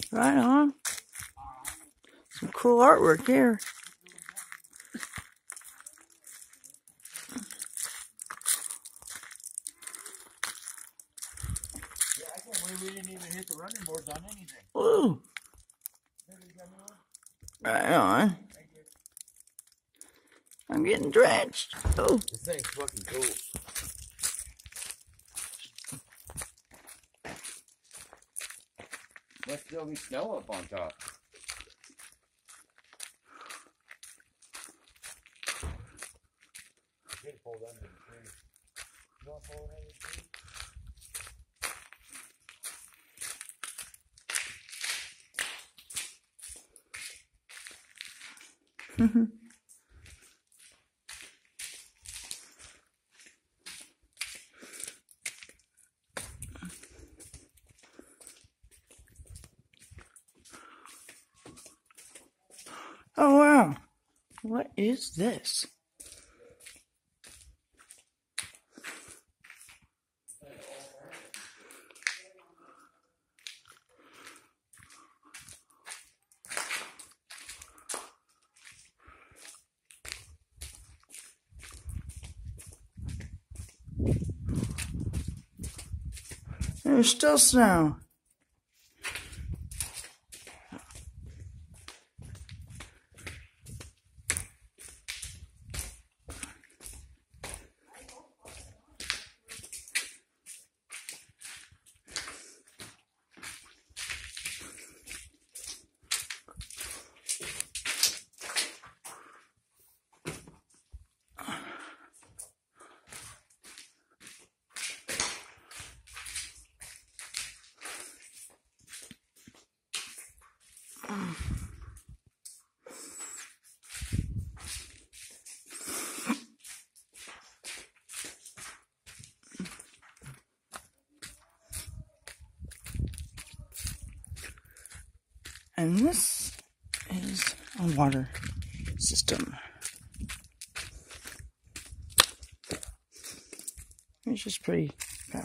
Right on. Some cool artwork here. Yeah, I can't believe we didn't even hit the running boards on anything. Ooh. Right on. I'm getting drenched. Oh. This thing's fucking cool. Must still be snow up on top. Get pulled under the tree. You want to pull it under the tree? Oh, wow. What is this? There's still snow. And this is a water system. It's just pretty crappy.